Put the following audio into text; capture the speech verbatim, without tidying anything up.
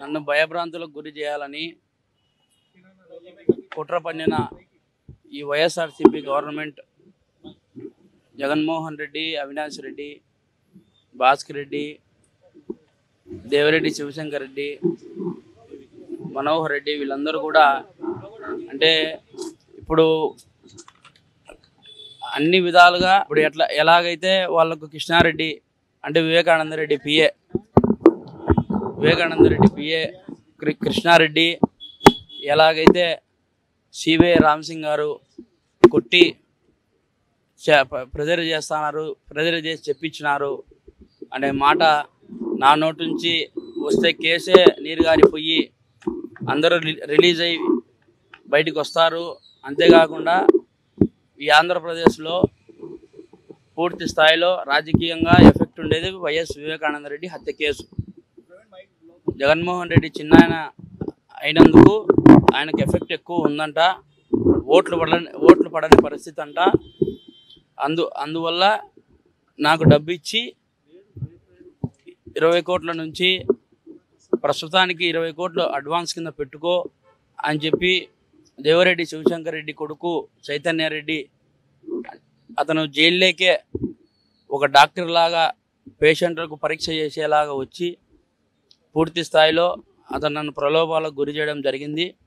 నన్ను భయభ్రాంతులకు గురి చేయాలని కుట్ర పన్నిన ఈ వైఎస్ఆర్సీపీ గవర్నమెంట్ జగన్మోహన్ రెడ్డి, అవినాష్ రెడ్డి, భాస్కర్ రెడ్డి, దేవిరెడ్డి శివశంకర్ రెడ్డి, మనోహర్ రెడ్డి వీళ్ళందరూ కూడా అంటే ఇప్పుడు అన్ని విధాలుగా ఇప్పుడు ఎట్లా ఎలాగైతే వాళ్ళకు కృష్ణారెడ్డి అంటే వివేకానంద రెడ్డి పిఏ వివేకానంద రెడ్డి పిఏ కృష్ణారెడ్డి ఎలాగైతే సివే రామసింగ్ గారు కొట్టి ప్రెజర్ చేస్తున్నారు, ప్రెజర్ చేసి చెప్పించినారు అనే మాట నా నోటి నుంచి వస్తే కేసే నీరు గారిపోయి అందరూ రిలీజ్ అయ్యి బయటికి వస్తారు. అంతేకాకుండా ఈ ఆంధ్రప్రదేశ్లో పూర్తి స్థాయిలో రాజకీయంగా ఎఫెక్ట్ ఉండేది వైఎస్ వివేకానంద రెడ్డి హత్య కేసు. జగన్మోహన్ రెడ్డి చిన్నాయన అయినందుకు ఆయనకు ఎఫెక్ట్ ఎక్కువ ఉందంట, ఓట్లు పడని ఓట్లు పడని పరిస్థితి అంట. అందు అందువల్ల నాకు డబ్బు ఇచ్చి ఇరవై కోట్ల నుంచి ప్రస్తుతానికి ఇరవై కోట్లు అడ్వాన్స్ కింద పెట్టుకో అని చెప్పి దేవిరెడ్డి శివశంకర్ రెడ్డి కొడుకు చైతన్యారెడ్డి అతను జైల్లోకే ఒక డాక్టర్ లాగా పేషెంట్లకు పరీక్ష చేసేలాగా వచ్చి పూర్తి స్థాయిలో అతను నన్ను ప్రలోభాలకు గురి చేయడం జరిగింది.